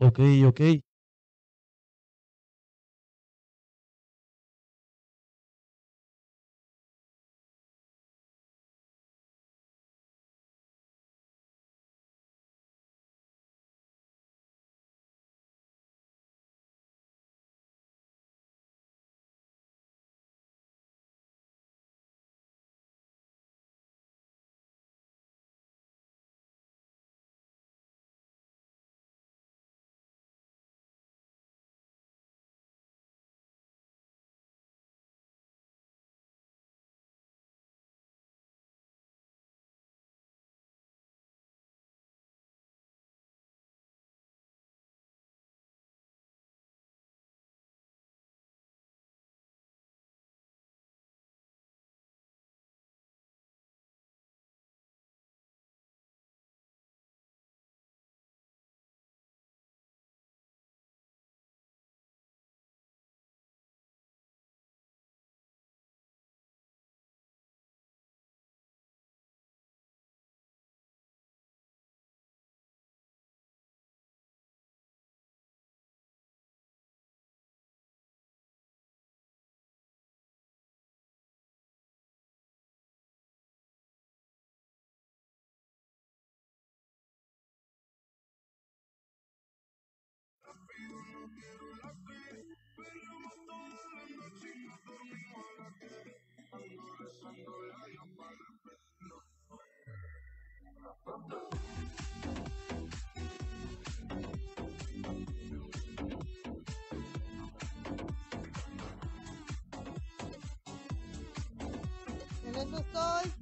Okey, okey. En eso estoy.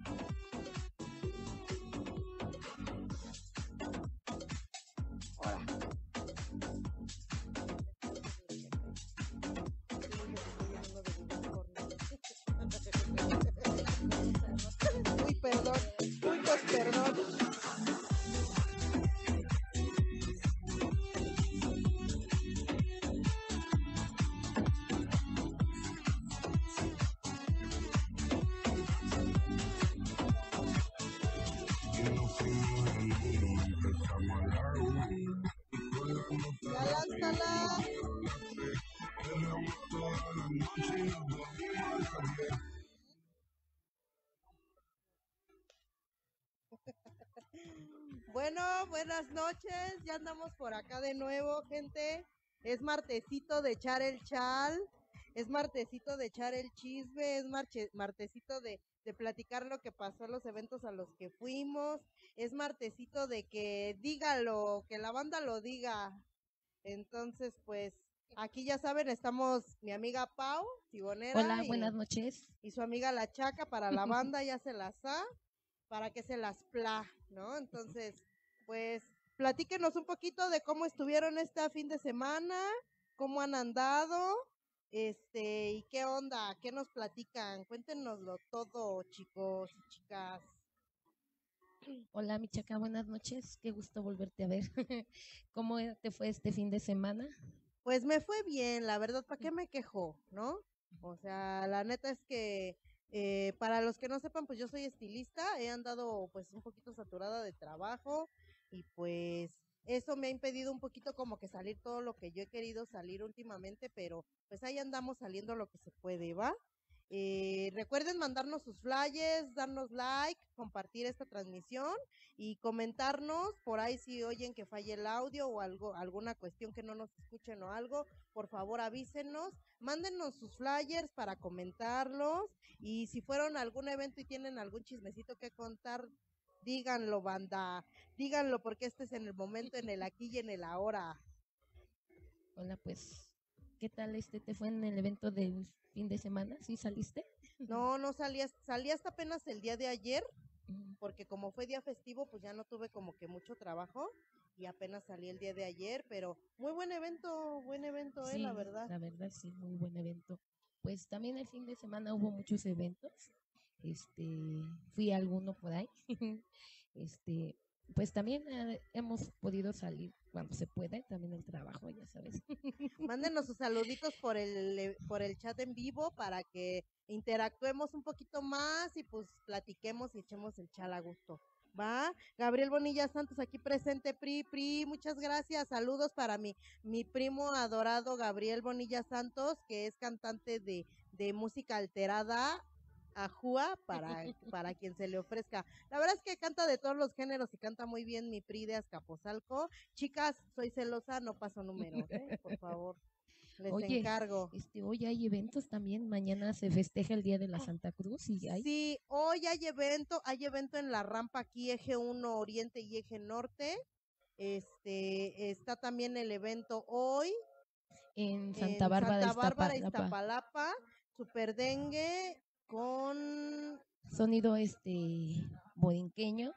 Uy, perdón. Uy, pues perdón. Ya lánzala. Bueno, buenas noches. Ya andamos por acá de nuevo, gente. Es martesito de echar el chal. Es martesito de echar el chisme. Es martesito de platicar lo que pasó en los eventos a los que fuimos. Es martesito de que dígalo, que la banda lo diga. Entonces, pues, aquí ya saben, estamos mi amiga Pau, Hola, Tibonera, buenas noches. y su amiga La Chaca para la banda, ya se las ha, para que se las pla, ¿no? Entonces, pues, platíquenos un poquito de cómo estuvieron este fin de semana, cómo han andado, y qué onda, qué nos platican, cuéntenoslo todo, chicos y chicas. Hola, mi chaca, buenas noches. Qué gusto volverte a ver. ¿Cómo te fue este fin de semana? Pues me fue bien, la verdad, ¿para qué me quejo, no? O sea, la neta es que para los que no sepan, pues yo soy estilista, he andado pues un poquito saturada de trabajo y pues eso me ha impedido un poquito como que salir todo lo que yo he querido salir últimamente, pero pues ahí andamos saliendo lo que se puede, ¿va? Recuerden mandarnos sus flyers, darnos like, compartir esta transmisión y comentarnos por ahí si oyen que falle el audio o algo, alguna cuestión que no nos escuchen o algo, por favor avísenos, mándenos sus flyers para comentarlos y si fueron a algún evento y tienen algún chismecito que contar, díganlo, banda, díganlo porque este es en el momento, en el aquí y en el ahora. Hola, pues, ¿qué tal te fue en el evento del fin de semana? ¿Sí saliste? No, no salí hasta apenas el día de ayer, Mm, porque como fue día festivo, pues ya no tuve como que mucho trabajo y apenas salí el día de ayer, pero muy buen evento, la Sí, verdad. la verdad, sí, muy buen evento. Pues también el fin de semana hubo muchos eventos. Fui a alguno por ahí. este, pues también hemos podido salir cuando se puede, también el trabajo, ya sabes. Mándenos sus saluditos por el chat en vivo para que interactuemos un poquito más y pues platiquemos y echemos el chal a gusto. Va, Gabriel Bonilla Santos aquí presente, Pri, muchas gracias, saludos para mi primo adorado Gabriel Bonilla Santos, que es cantante de música alterada, Ajúa, para quien se le ofrezca. La verdad es que canta de todos los géneros y canta muy bien mi Pri de Azcapotzalco. Chicas, soy celosa, no paso números, por favor, les Oye, encargo. hoy hay eventos también. Mañana se festeja el Día de la Santa Cruz y hay Sí, hoy hay evento en la rampa aquí, eje 1 Oriente y eje Norte. Está también el evento hoy en Santa en Bárbara, Santa Bárbara, Iztapalapa. Iztapalapa, Super Dengue con Sonido borinqueño,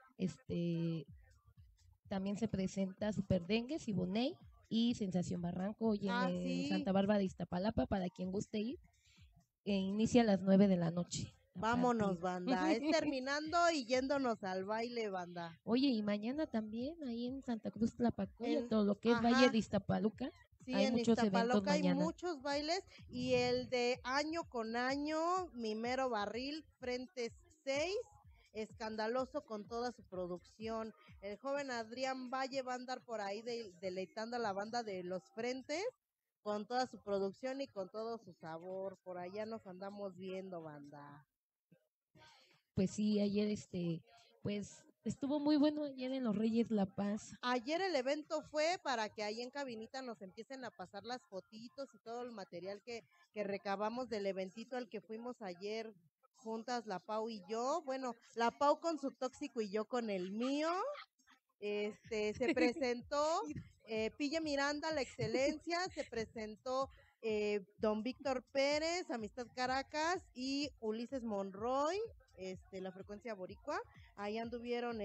también se presenta Super Dengue, Siboney y Sensación Barranco hoy en sí, Santa Bárbara de Iztapalapa para quien guste ir. Inicia a las 9 de la noche. Vámonos, banda. Es terminando y yéndonos al baile, banda. Oye, y mañana también ahí en Santa Cruz Tlapacoya, En, todo lo que es Valle de Iztapaluca, sí, hay en muchos eventos Iztapalapa hay mañana. muchos bailes y el de año con año, mi mero barril, Frente 6, escandaloso con toda su producción. El joven Adrián Valle va a andar por ahí deleitando a la banda de Los Frentes con toda su producción y con todo su sabor. Por allá nos andamos viendo, banda. Pues sí, ayer pues estuvo muy bueno ayer en Los Reyes La Paz. Ayer el evento fue para que ahí en cabinita nos empiecen a pasar las fotitos y todo el material que recabamos del eventito al que fuimos ayer juntas, la Pau y yo. Bueno, la Pau con su tóxico y yo con el mío. Se presentó Pilla Miranda, la excelencia, se presentó don Víctor Pérez, Amistad Caracas y Ulises Monroy, la frecuencia boricua. Ahí anduvieron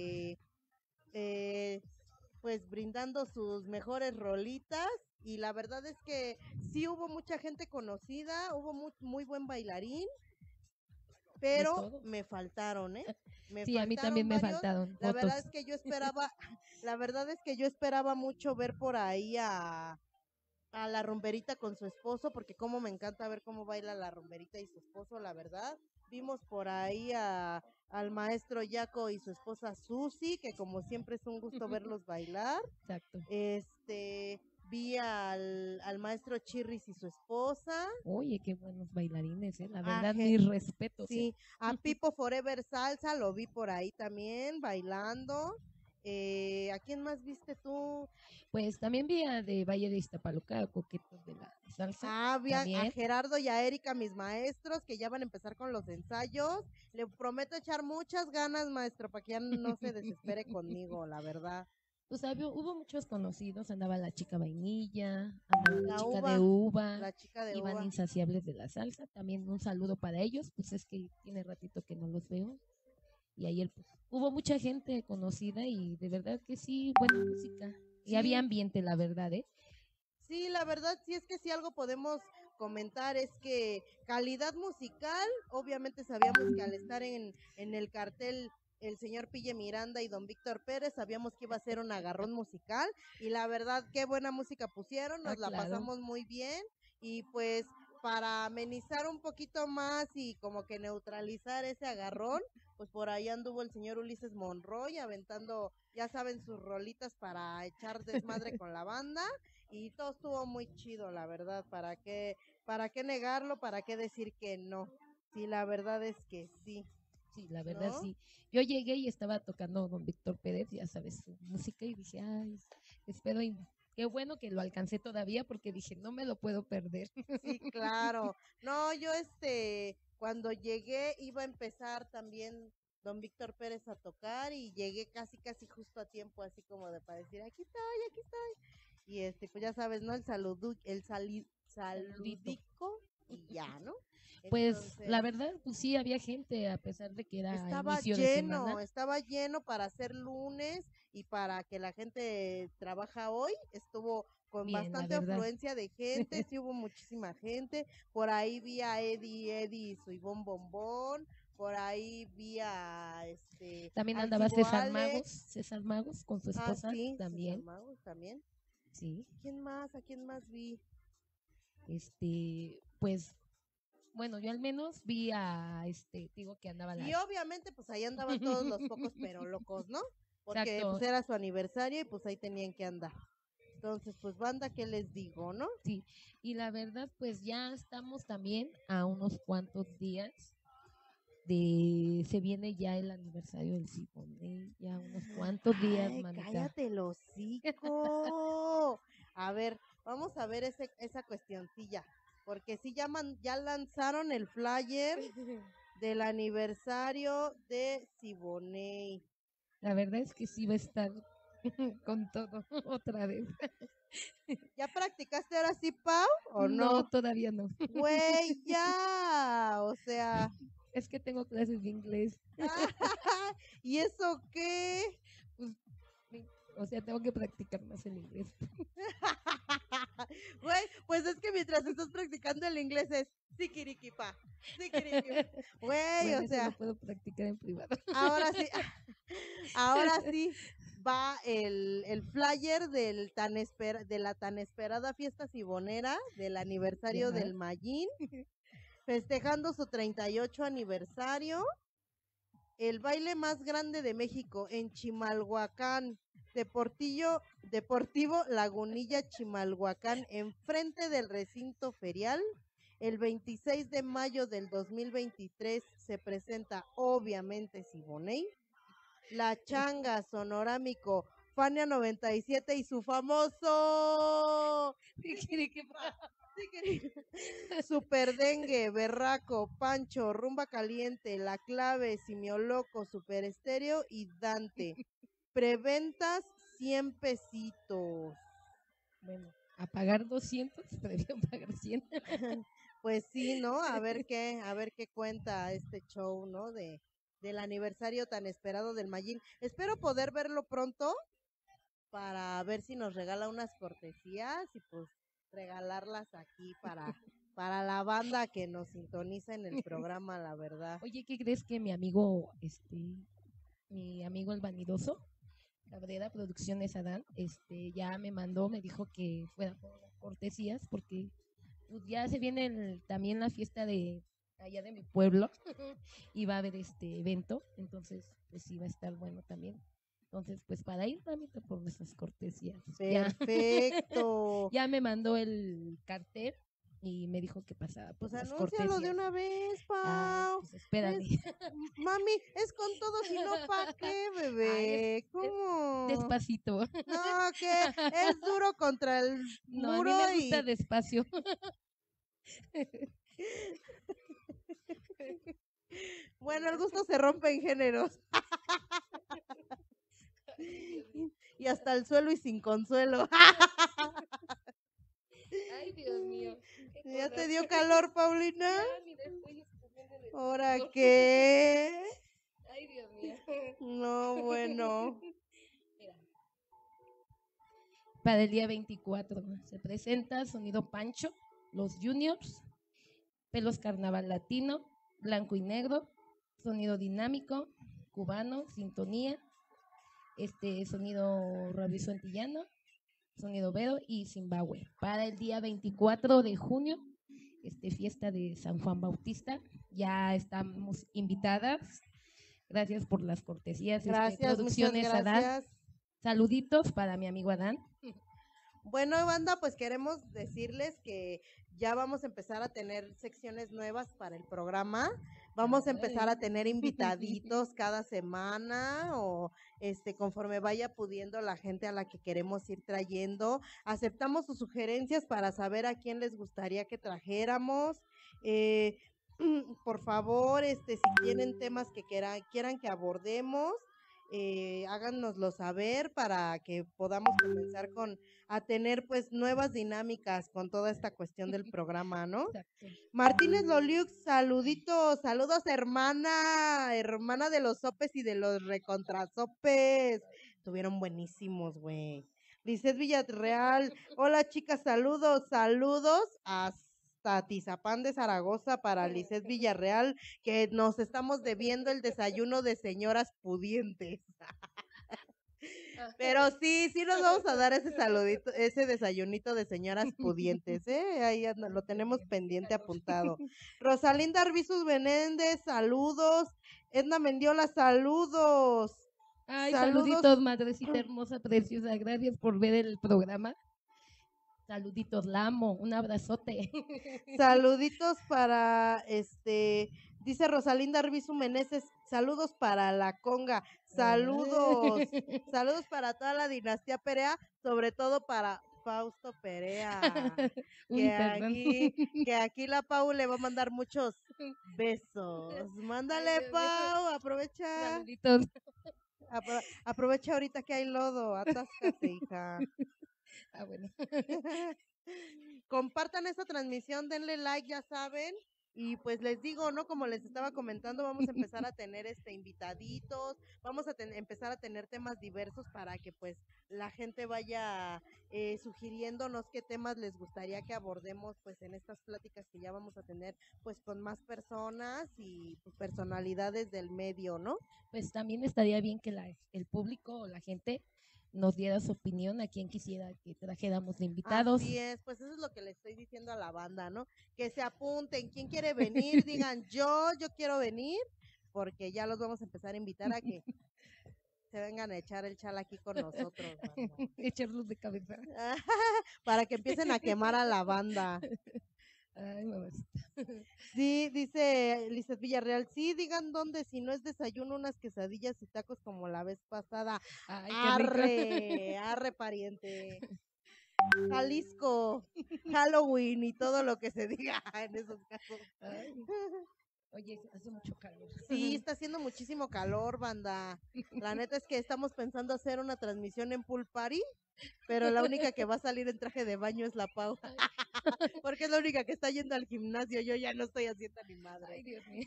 pues brindando sus mejores rolitas y la verdad es que sí hubo mucha gente conocida, hubo muy buen bailarín, pero me faltaron, Me sí, faltaron a mí también me varios. faltaron La fotos. verdad es que yo esperaba, la verdad es que yo esperaba mucho ver por ahí a la rumberita con su esposo, porque como me encanta ver cómo baila la rumberita y su esposo, la verdad. Vimos por ahí al maestro Yaco y su esposa Susi, que como siempre es un gusto verlos bailar. Exacto. Vi al maestro Chirris y su esposa. Oye, qué buenos bailarines, la verdad, mis respetos. Sí, a Pipo Forever Salsa lo vi por ahí también bailando. ¿A quién más viste tú? Pues también vi a de Valle de Iztapaluca, Coquetos de la Salsa. Vi a Gerardo y a Erika, mis maestros, que ya van a empezar con los ensayos. Le prometo echar muchas ganas, maestro, para que ya no se desespere conmigo, la verdad. Pues hubo muchos conocidos, andaba la chica vainilla, andaba la chica de uva, la chica de iban uva. Insaciables de la Salsa, también un saludo para ellos, pues es que tiene ratito que no los veo. Y ayer pues, hubo mucha gente conocida y de verdad que sí, buena música. Y había ambiente, la verdad, Sí, la verdad, sí es que si algo podemos comentar es que calidad musical, obviamente sabíamos que al estar en el cartel el señor Pille Miranda y don Víctor Pérez, sabíamos que iba a ser un agarrón musical y la verdad, qué buena música pusieron, nos la pasamos muy bien y pues para amenizar un poquito más y como que neutralizar ese agarrón, pues por ahí anduvo el señor Ulises Monroy aventando, ya saben, sus rolitas para echar desmadre con la banda y todo estuvo muy chido, la verdad, ¿para qué negarlo? ¿Para qué decir que no? Sí, la verdad es que sí. Sí, la verdad sí. Yo llegué y estaba tocando don Víctor Pérez, ya sabes, su música y dije, ay, espero y qué bueno que lo alcancé todavía porque dije, no me lo puedo perder. Sí, claro. No, yo cuando llegué iba a empezar también don Víctor Pérez a tocar y llegué casi justo a tiempo, así como de para decir, aquí estoy. Y pues ya sabes, ¿no? Saludico y ya, ¿no? Pues entonces, la verdad, pues sí, había gente, a pesar de que era estaba inicio lleno, de semana. estaba lleno para hacer lunes y para que la gente trabaja hoy, estuvo con bien, bastante afluencia de gente, sí hubo muchísima gente, por ahí vi a Eddie y su Ivonne Bombón, por ahí vi a también al andaba Cibo César Alex. Magos con su esposa también. César Magos también. Sí. ¿A quién más vi? Pues bueno, yo al menos vi a, digo que andaba Y la, obviamente, pues ahí andaban todos los focos, pero locos, ¿no? Porque exacto, pues era su aniversario y pues ahí tenían que andar. Entonces, pues banda, ¿qué les digo, no? sí. Y la verdad, pues ya estamos también a unos cuantos días se viene ya el aniversario del Siboney, ya unos cuantos días, Ay, manita. cállate el hocico. A ver, vamos a ver esa cuestioncilla. Porque sí ya lanzaron el flyer del aniversario de Siboney. La verdad es que sí va a estar con todo otra vez. ¿Ya practicaste ahora sí, Pau, o No, no? todavía no. Güey, ya. O sea, Es que tengo clases de inglés. ¿y eso qué? Pues, o sea, tengo que practicar más el inglés. Güey, pues es que mientras estás practicando el inglés es sikirikipa, sikirikipa. Güey, Bueno, o eso lo sea, puedo practicar en privado. ahora sí, ahora sí va el flyer de la tan esperada fiesta sibonera del aniversario Ya. del Mayín, festejando su 38 aniversario, el baile más grande de México en Chimalhuacán, Deportivo Lagunilla Chimalhuacán, enfrente del recinto ferial. El 26 de mayo del 2023 se presenta obviamente Siboney, La Changa, Sonorámico, Fania 97 y su famoso Super Dengue, Berraco, Pancho, Rumba Caliente, La Clave, Simioloco, Super Estéreo y Dante. Preventas 100 pesitos. Bueno, a pagar 200, deberían pagar 100. Pues sí, ¿no? A ver qué cuenta este show, ¿no? Del aniversario tan esperado del Mayín. Espero poder verlo pronto para ver si nos regala unas cortesías y pues regalarlas aquí para la banda que nos sintoniza en el programa, la verdad. Oye, ¿qué crees que mi amigo el vanidoso, Cabrera Producciones Adán, ya me mandó, me dijo que fuera por las cortesías, porque pues, ya se viene también la fiesta de allá de mi pueblo y va a haber este evento, entonces pues sí va a estar bueno también. Entonces, pues para ir trámite por nuestras cortesías. Perfecto. Ya me mandó el cartel y me dijo que pasaba por Pues las anúncialo de cortesías. una vez, Ay, Pau. pues espérame. Mami, es con todo, si no, ¿pa' qué, Ay, bebé? ¿Cómo? despacito. No, que es duro contra el No, a muro mí me gusta y... despacio. Bueno, el gusto se rompe en géneros. Y hasta el suelo y sin consuelo. Ay, Dios mío. ¿Ya te dio calor, Paulina? Ya, mira, estoy escupiendo en el ¿Ahora piso. qué? Ay, Dios mío. No, bueno. Mira. Para el día 24 se presenta Sonido Pancho, Los Juniors, Pelos Carnaval Latino, Blanco y Negro, Sonido Dinámico, Cubano, Sintonía, Sonido Rabioso Antillano, Sonido Vero y Zimbabue. Para el día 24 de junio, fiesta de San Juan Bautista, ya estamos invitadas. Gracias por las cortesías. Gracias, muchas Producciones Adán. gracias. Saluditos para mi amigo Adán. Bueno, banda, pues queremos decirles que ya vamos a empezar a tener secciones nuevas para el programa. Vamos a empezar a tener invitaditos cada semana o conforme vaya pudiendo la gente a la que queremos ir trayendo. Aceptamos sus sugerencias para saber a quién les gustaría que trajéramos. Por favor, si tienen temas que quieran que abordemos, háganoslo saber para que podamos comenzar a tener pues nuevas dinámicas con toda esta cuestión del programa, ¿no? Exacto. Martínez Loliux, saluditos, saludos hermana de los sopes y de los recontrazopes, estuvieron buenísimos, güey. Lizeth Villarreal, hola chicas, saludos hasta Tizapán de Zaragoza para Lizeth Villarreal, que nos estamos debiendo el desayuno de señoras pudientes. Pero sí, sí nos vamos a dar ese saludito, ese desayunito de señoras pudientes, ¿eh? Ahí lo tenemos pendiente apuntado. Rosalinda Arbizus Menéndez, saludos. Edna Mendiola, saludos. Ay, Saludos. saluditos, madrecita hermosa, preciosa. Gracias por ver el programa. Saluditos, la amo. Un abrazote. Saluditos para dice Rosalinda Arbizu Meneses, saludos para la conga, saludos, saludos para toda la dinastía Perea, sobre todo para Fausto Perea, Uy, perdón. que aquí la Pau le va a mandar muchos besos. Mándale, Ay, Dios mío. Pau, aprovecha. Saluditos. Aprovecha ahorita que hay lodo, atáscate, hija. Ah, bueno. Compartan esta transmisión, denle like, ya saben. Y pues les digo, ¿no? Como les estaba comentando, vamos a empezar a tener invitaditos, vamos a empezar a tener temas diversos para que pues la gente vaya sugiriéndonos qué temas les gustaría que abordemos pues en estas pláticas que ya vamos a tener pues con más personas y pues, personalidades del medio, ¿no? Pues también estaría bien que el público o la gente nos diera su opinión a quien quisiera que trajéramos de invitados. Así es, pues eso es lo que le estoy diciendo a la banda, ¿no? Que se apunten, ¿quién quiere venir? Digan, yo quiero venir, porque ya los vamos a empezar a invitar a que se vengan a echar el chal aquí con nosotros. Echarlos de cabeza. Para que empiecen a quemar a la banda. Ay, mamacita. Sí, dice Lizeth Villarreal, sí, digan dónde, si no es desayuno, unas quesadillas y tacos como la vez pasada. Ay, Arre, pariente. Jalisco, Halloween y todo lo que se diga en esos casos. Ay. Oye, hace mucho calor. Sí, está haciendo muchísimo calor, banda. La neta es que estamos pensando hacer una transmisión en Pool Party, pero la única que va a salir en traje de baño es la Pau. Porque es la única que está yendo al gimnasio. Yo ya no estoy haciendo ni madre. Ay, Dios mío.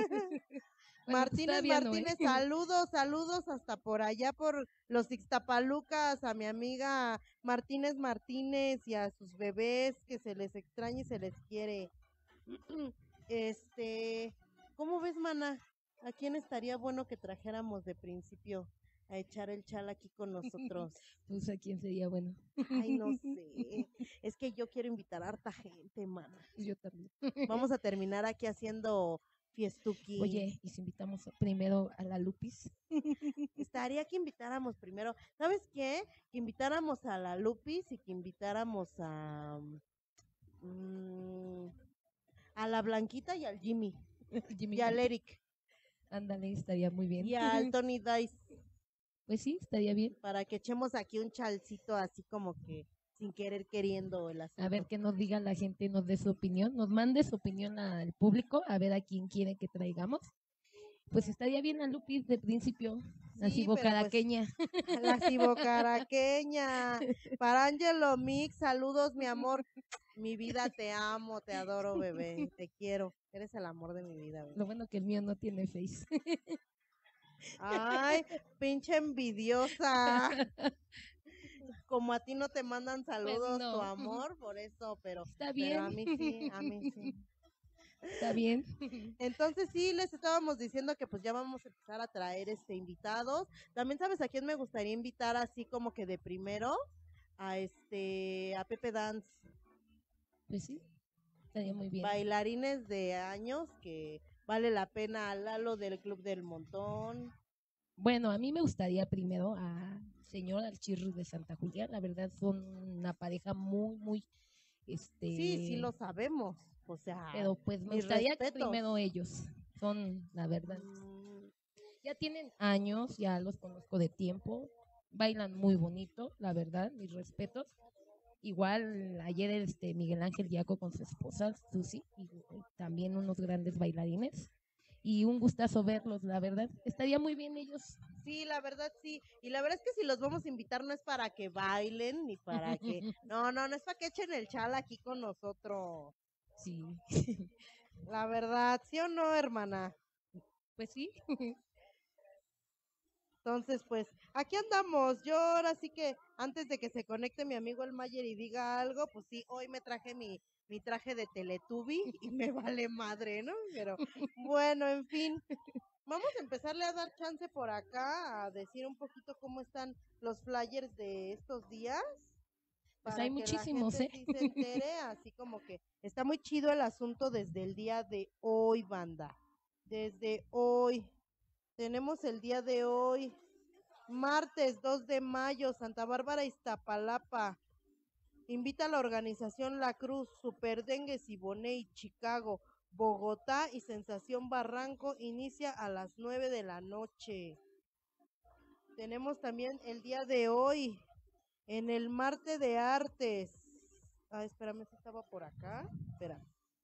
Martínez, saludos hasta por allá, por los Ixtapalucas, a mi amiga Martínez y a sus bebés, que se les extraña y se les quiere. ¿Cómo ves, mana? ¿A quién estaría bueno que trajéramos de principio a echar el chal aquí con nosotros? Pues a quién sería bueno. Ay, no sé. Es que yo quiero invitar a harta gente, mana. Yo también. Vamos a terminar aquí haciendo fiestuki. Oye, ¿y si invitamos primero a la Lupis? Estaría que invitáramos primero, ¿sabes qué? Que invitáramos a la Lupis y que invitáramos a la Blanquita y al Jimmy. Y al Eric. Ándale, estaría muy bien. Y al Tony Dice. Pues sí, estaría bien. Para que echemos aquí un chalcito así como que sin querer queriendo el asunto. A ver que nos diga la gente, nos dé su opinión, nos mande su opinión al público, a ver a quién quiere que traigamos. Pues estaría bien a Lupis de principio, la cibocaraqueña. Pues, la cibocaraqueña. Para Angelo Mix, saludos, mi amor. Mi vida, te amo, te adoro, bebé. Te quiero. Eres el amor de mi vida, bebé. Lo bueno que el mío no tiene face. Ay, pinche envidiosa. Como a ti no te mandan saludos, pues no. Tu amor, por eso, pero, está bien. Pero a mí sí. Está bien. Entonces sí, les estábamos diciendo que pues ya vamos a empezar a traer invitados. También sabes a quién me gustaría invitar así como que de primero a Pepe Dance. Pues sí, estaría muy bien. Bailarines de años que vale la pena, Lalo del Club del Montón. Bueno, a mí me gustaría primero a señor Alchirru de Santa Julia. La verdad son una pareja muy Sí, lo sabemos. O sea, pero pues me gustaría que primero ellos son, la verdad. Ya tienen años, ya los conozco de tiempo, bailan muy bonito, la verdad, mis respetos. Igual ayer Miguel Ángel Diaco con su esposa Susi, y también unos grandes bailarines. Y un gustazo verlos, la verdad. Estaría muy bien ellos. Sí, la verdad sí. Y la verdad es que si los vamos a invitar no es para que bailen ni para que... No es para que echen el chal aquí con nosotros. Sí. La verdad, ¿sí o no, hermana? Pues sí. Entonces, pues, aquí andamos. Yo ahora sí que, antes de que se conecte mi amigo el Mayer y diga algo, pues sí, hoy me traje mi traje de Teletubby y me vale madre, ¿no? Pero, bueno, en fin. Vamos a empezarle a dar chance por acá a decir un poquito cómo están los flyers de estos días Pues hay para que la muchísimos, gente ¿eh? sí se entere, así como que está muy chido el asunto desde el día de hoy, banda. Desde hoy. Tenemos el día de hoy, martes 2 de mayo, Santa Bárbara, Iztapalapa. Invita a la organización La Cruz, Superdengue, Siboney, Chicago, Bogotá y Sensación Barranco. Inicia a las 9 de la noche. Tenemos también el día de hoy, en el Marte de Artes. Ah, espérame, si estaba por acá. Espérame.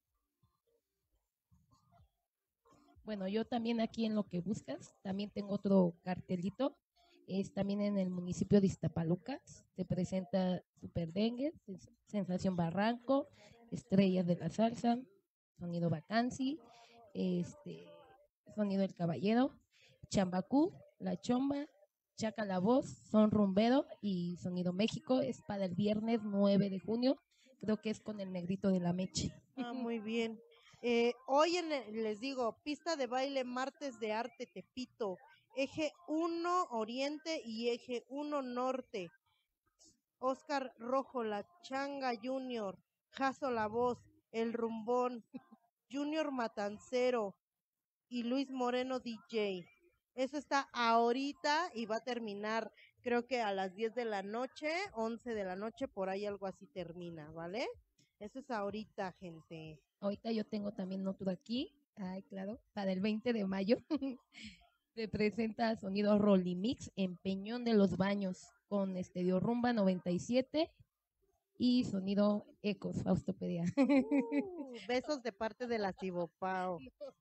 Bueno, yo también aquí en lo que buscas, también tengo otro cartelito. Es también en el municipio de Iztapaluca. Se presenta Super Dengue, Sensación Barranco, Estrellas de la Salsa, Sonido Vacancy, Sonido El Caballero, Chambacú, La Chomba, Chaca la Voz, Son Rumbero y Sonido México. Es para el viernes 9 de junio. Creo que es con el negrito de la Meche. Ah, muy bien. Hoy les digo, pista de baile, martes de arte Tepito, eje 1 Oriente y eje 1 Norte. Oscar Rojo, La Changa Junior, Jaso La Voz, El Rumbón, Junior Matancero y Luis Moreno DJ. Eso está ahorita y va a terminar, creo que a las 10 de la noche, 11 de la noche, por ahí algo así termina, ¿vale? Eso es ahorita, gente. Ahorita yo tengo también otro aquí. Ay, claro, para el 20 de mayo. Se presenta Sonido Rolimix en Peñón de los Baños con Stereo Rumba 97 y Sonido Ecos, Faustopedia. Besos de parte de la Cibopao.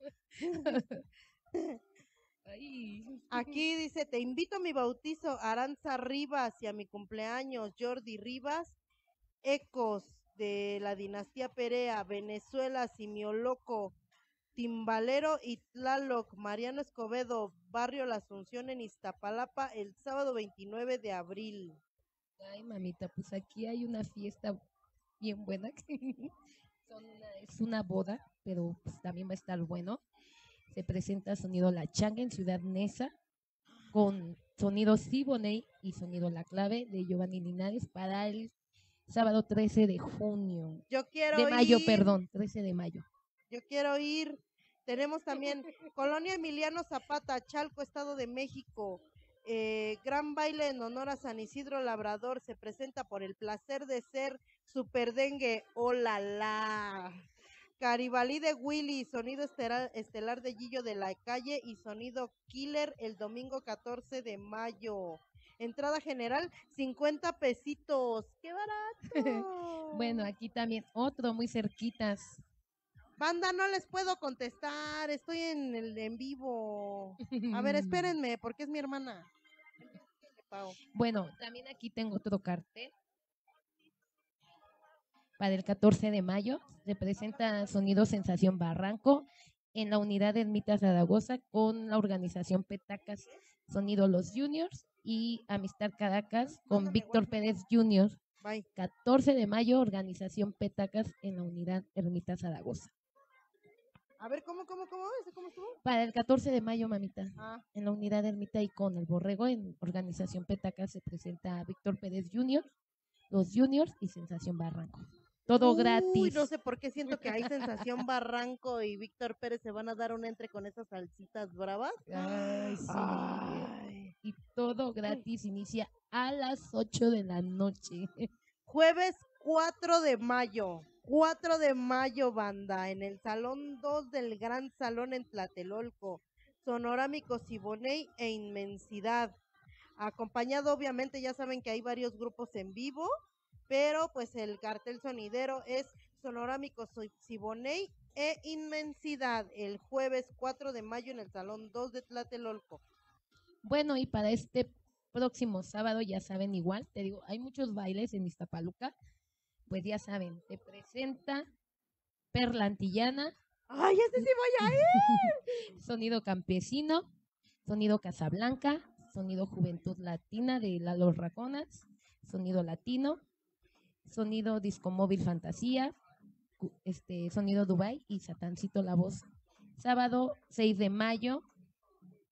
Aquí dice, te invito a mi bautizo, Aranza Rivas, y a mi cumpleaños, Jordi Rivas, Ecos de la dinastía Perea, Venezuela, Simioloco, Timbalero y Tlaloc, Mariano Escobedo, Barrio La Asunción en Iztapalapa, el sábado 29 de abril. Ay, mamita, pues aquí hay una fiesta bien buena. Es una boda, pero pues también va a estar bueno. Se presenta Sonido La Changa en Ciudad Neza con Sonido Siboney y Sonido La Clave de Giovanni Linares para el sábado 13 de junio. Yo quiero De mayo, ir. perdón, 13 de mayo. Yo quiero ir. Tenemos también Colonia Emiliano Zapata, Chalco, Estado de México. Gran baile en honor a San Isidro Labrador. Se presenta por el placer de ser Superdengue. ¡Hola, la! Caribalí de Willy, sonido estelar de Gillo de la Calle y sonido Killer el domingo 14 de mayo. Entrada general, 50 pesitos. ¡Qué barato! Bueno, aquí también otro muy cerquitas. Banda, no les puedo contestar, estoy en vivo. A ver, espérenme, porque es mi hermana. Bueno, también aquí tengo otro cartel. Para el 14 de mayo se presenta Sonido Sensación Barranco en la unidad de Ermita Zaragoza con la organización Petacas Sonido Los Juniors y Amistad Caracas con Víctor Pérez Jr. Bye. 14 de mayo, organización Petacas en la unidad Ermita Zaragoza. A ver, ¿cómo? ¿Cómo estuvo? Para el 14 de mayo, mamita, en la unidad Ermita y con el Borrego en organización Petacas se presenta Víctor Pérez Jr., Los Juniors y Sensación Barranco. Todo gratis. No sé por qué siento que hay Sensación Barranco y Víctor Pérez se van a dar un entre con esas salsitas bravas. Ay, sí. Ay. Y todo gratis inicia a las 8 de la noche. Jueves 4 de mayo. 4 de mayo, banda, en el Salón 2 del Gran Salón en Tlatelolco. Sonorámico Siboney e Inmensidad. Acompañado, obviamente, ya saben que hay varios grupos en vivo, pero pues el cartel sonidero es Sonorámico Siboney e Inmensidad, el jueves 4 de mayo en el Salón 2 de Tlatelolco. Bueno, y para este próximo sábado, ya saben, igual, te digo, hay muchos bailes en Iztapaluca, pues ya saben, te presenta Perla Antillana. ¡Ay, ese sí voy a ir! Sonido Campesino, Sonido Casablanca, Sonido Juventud Latina de Lalo Raconas, Sonido Latino, Sonido Disco Móvil Fantasía, Sonido Dubai y Satancito La Voz. Sábado 6 de mayo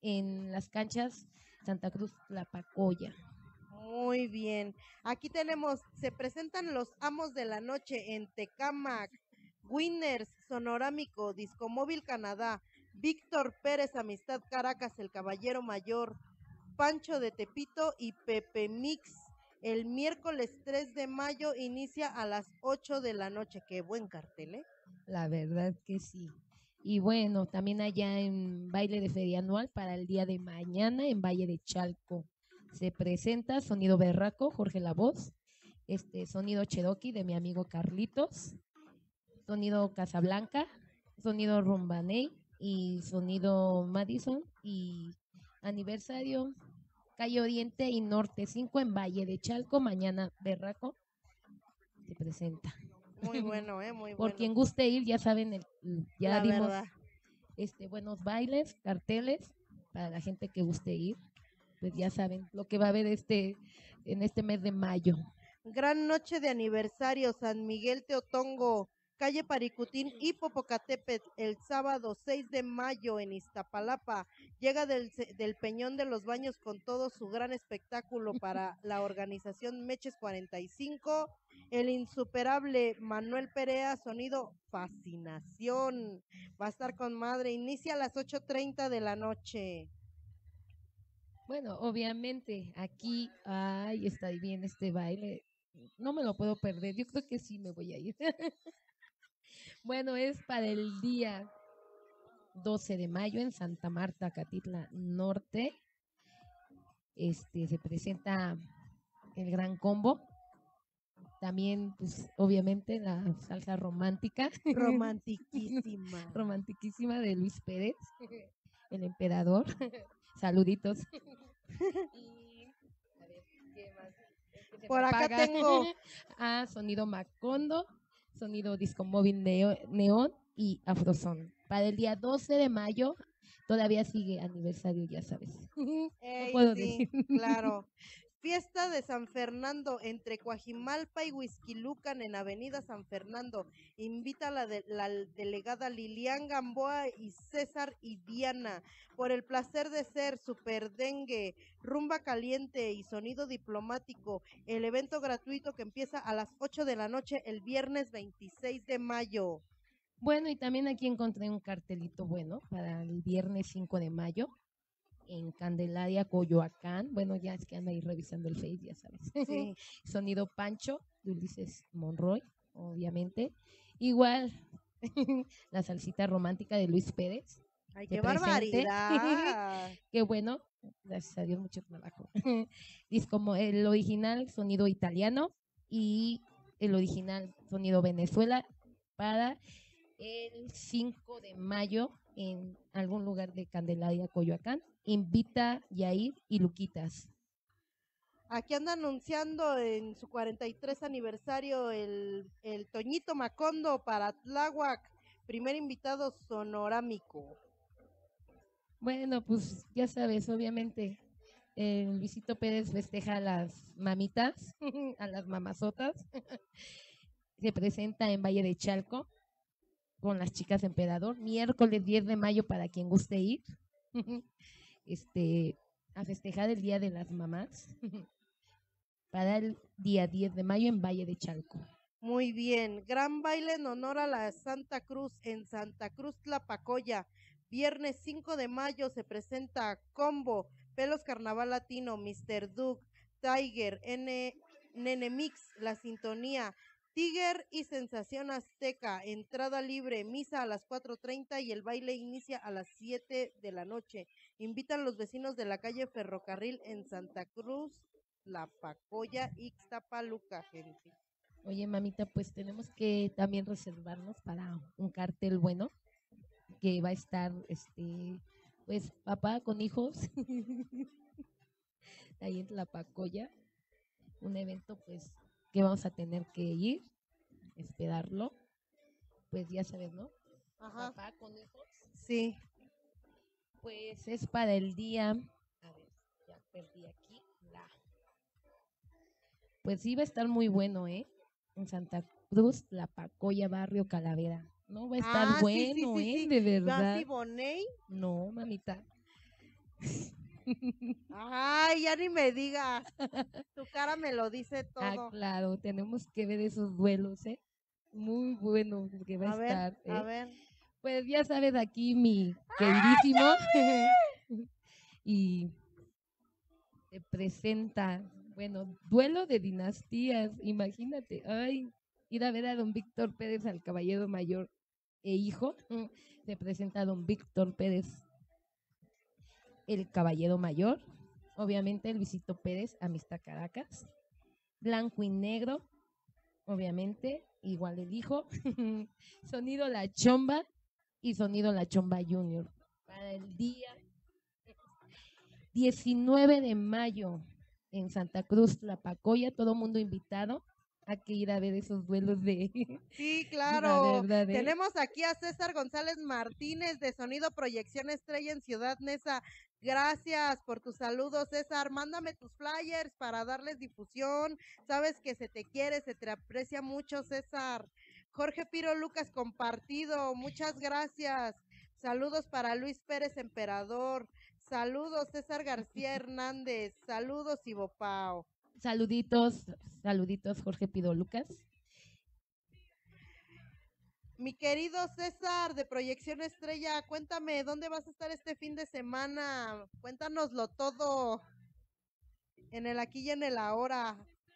en las canchas Santa Cruz Tlapacoya. Muy bien. Aquí tenemos, se presentan los amos de la noche en Tecámac, Winners, Sonorámico, Discomóvil Canadá, Víctor Pérez, Amistad Caracas, El Caballero Mayor, Pancho de Tepito y Pepe Mix. El miércoles 3 de mayo inicia a las 8 de la noche. Qué buen cartel, ¿eh? La verdad que sí. Y bueno, también allá en baile de feria anual para el día de mañana en Valle de Chalco. Se presenta Sonido Berraco, Jorge La Voz, Sonido Cherokee de mi amigo Carlitos, Sonido Casablanca, Sonido Rumbaney y Sonido Madison y aniversario Calle Oriente y Norte 5 en Valle de Chalco. Mañana Berraco se presenta. Muy bueno, muy Por bueno. quien guste ir, ya saben, ya La dimos verdad. buenos bailes, carteles para la gente que guste ir. Pues ya saben lo que va a haber en este mes de mayo. Gran noche de aniversario, San Miguel Teotongo, calle Paricutín y Popocatépetl, el sábado 6 de mayo en Iztapalapa. Llega del Peñón de los Baños con todo su gran espectáculo para la organización Meches 45. El insuperable Manuel Perea, sonido Fascinación. Va a estar con madre. Inicia a las 8:30 de la noche. Bueno, obviamente aquí, ay, está bien este baile. No me lo puedo perder. Yo creo que sí me voy a ir. Bueno, es para el día 12 de mayo en Santa Marta, Catitla Norte. Se presenta el Gran Combo. También, pues, obviamente, la salsa romántica. Romantiquísima. Romantiquísima de Luis Pérez, el emperador. Saluditos. Y, a ver, ¿qué más? Por acá tengo Sonido Macondo, Sonido Disco Móvil Neón y Afrozón. Para el día 12 de mayo, todavía sigue aniversario, ya sabes. No puedo decir. Claro. Fiesta de San Fernando entre Coajimalpa y Huixquilucan en Avenida San Fernando. Invita a la delegada Lilian Gamboa y César y Diana. Por el placer de ser, Super Dengue, Rumba Caliente y Sonido Diplomático. El evento gratuito que empieza a las 8 de la noche el viernes 26 de mayo. Bueno, y también aquí encontré un cartelito bueno para el viernes 5 de mayo en Candelaria, Coyoacán. Bueno, ya es que anda ahí revisando el Face, ya sabes. Sí. Sonido Pancho, de Ulises Monroy, obviamente. Igual, la salsita romántica de Luis Pérez. ¡Ay, qué barbaridad! Qué bueno, gracias a Dios, mucho trabajo. Es como el original sonido italiano y el original sonido Venezuela para el 5 de mayo en algún lugar de Candelaria, Coyoacán. Invita Yair y Luquitas. Aquí anda anunciando en su 43 aniversario el Toñito Macondo para Tláhuac, primer invitado sonorámico. Bueno, pues ya sabes, obviamente Luisito Pérez festeja a las mamitas, a las mamazotas. Se presenta en Valle de Chalco con las chicas Emperador, miércoles 10 de mayo para quien guste ir. A festejar el Día de las Mamás para el día 10 de mayo en Valle de Chalco. Muy bien, gran baile en honor a la Santa Cruz en Santa Cruz Tlapacoya. Viernes 5 de mayo se presenta Combo, Pelos Carnaval Latino, Mr. Duke, Tiger, Nene Mix, La Sintonía, Tiger y Sensación Azteca, entrada libre, misa a las 4:30 y el baile inicia a las 7 de la noche. Invitan los vecinos de la calle Ferrocarril en Santa Cruz, Tlapacoya, Ixtapaluca, gente. Oye, mamita, pues tenemos que también reservarnos para un cartel bueno, que va a estar, pues, papá con hijos, ahí en Tlapacoya, un evento, pues, que vamos a tener que ir, esperarlo, pues ya sabes, ¿no? Ajá. Papá con hijos. Sí. Pues es para el día, a ver, ya perdí aquí, pues sí va a estar muy bueno, ¿eh? En Santa Cruz, Tlapacoya, Barrio Calavera. No va a estar bueno, sí. de verdad. ¿Gacy Bonet? No, mamita. Ay, ya ni me digas. Tu cara me lo dice Ah, todo. claro, tenemos que ver esos duelos, ¿eh? Muy bueno que va a A ver, estar, a ¿eh? ver. Pues ya sabes, aquí mi queridísimo y se presenta, bueno, duelo de dinastías, imagínate, ay, ir a ver a don Víctor Pérez, al caballero mayor e hijo, se presenta a don Víctor Pérez, el caballero mayor, obviamente el Luisito Pérez, Amistad Caracas, blanco y negro, obviamente, igual el hijo, Sonido La Chomba y Sonido La Chomba Junior, para el día 19 de mayo en Santa Cruz, Tlapacoya, todo mundo invitado a que ir a ver esos duelos de Sí, la claro. verdad, ¿eh? Tenemos aquí a César González Martínez de Sonido Proyección Estrella en Ciudad Neza. Gracias por tus saludos, César. Mándame tus flyers para darles difusión. Sabes que se te quiere, se te aprecia mucho, César. Jorge Piro Lucas compartido. Muchas gracias. Saludos para Luis Pérez Emperador. Saludos, César García Hernández. Saludos, Ivo Pao. Saluditos, saluditos, Jorge Pido Lucas. Mi querido César de Proyección Estrella, cuéntame, ¿dónde vas a estar este fin de semana? Cuéntanoslo todo en el aquí y en el ahora.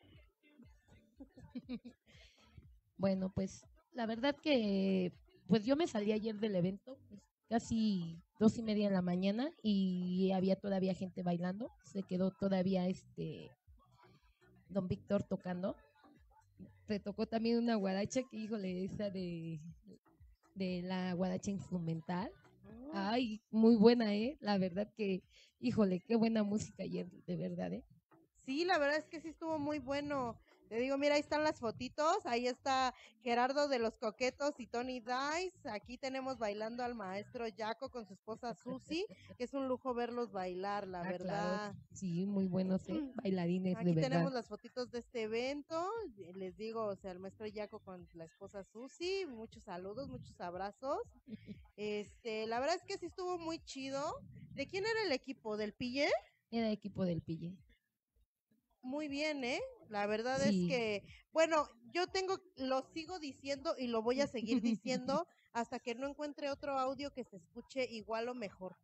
Bueno, pues la verdad que pues yo me salí ayer del evento, pues, casi 2:30 de la mañana y había todavía gente bailando. Se quedó todavía don Víctor tocando. Se tocó también una guaracha que, híjole, esa de la guaracha instrumental. Ay, muy buena, La verdad que, híjole, qué buena música ayer, de verdad, Sí, la verdad es que sí estuvo muy bueno. Te digo, mira, ahí están las fotitos. Ahí está Gerardo de los Coquetos y Tony Dice. Aquí tenemos bailando al maestro Jaco con su esposa Susi, que es un lujo verlos bailar, la Ah, claro, verdad. sí, muy buenos, bailarines, de Aquí verdad. tenemos las fotitos de este evento. Les digo, o sea, el maestro Jaco con la esposa Susi. Muchos saludos, muchos abrazos. La verdad es que sí estuvo muy chido. ¿De quién era el equipo? ¿Del Pille? Era equipo del Pille. Muy bien, ¿eh? La verdad es Sí. que, bueno, lo sigo diciendo y lo voy a seguir diciendo hasta que no encuentre otro audio que se escuche igual o mejor.